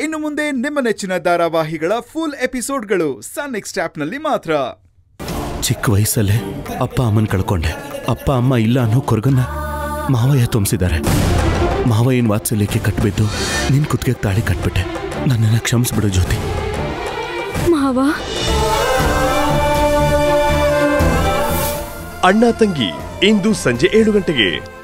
ಇನ್ನು ಮುಂದೆ ನಿಮ್ಮ ನೆಚ್ಚಿನ ಧಾರಾವಾಹಿಗಳ ಫುಲ್ ಎಪಿಸೋಡ್ಗಳು ಸನ್ ನೆಕ್ಸ್ಟ್ ಆಪ್ನಲ್ಲಿ ಮಾತ್ರ. ಚಿಕ್ಕ ವಯಸ್ಸಲ್ಲೇ ಅಪ್ಪ ಅಮ್ಮನ ಕಳ್ಕೊಂಡೆ. ಅಪ್ಪ ಅಮ್ಮ ಇಲ್ಲ ಅನ್ನೋ ಕೊರಗನ್ನ ಮಾವಯ್ಯ ತುಂಬಿಸಿದ್ದಾರೆ. ಮಾವಯ್ಯನ ವಾತ್ಸಲ್ಯಕ್ಕೆ ಕಟ್ಬಿದ್ದು ನಿನ್ ಕುತ್ತಿಗೆ ತಾಳಿ ಕಟ್ಬಿಟ್ಟೆ. ನನ್ನನ್ನ ಕ್ಷಮಿಸ್ಬಿಡು ಜ್ಯೋತಿ. ಮಾವ ಅಣ್ಣ ತಂಗಿ ಇಂದು ಸಂಜೆ 7 ಗಂಟೆಗೆ.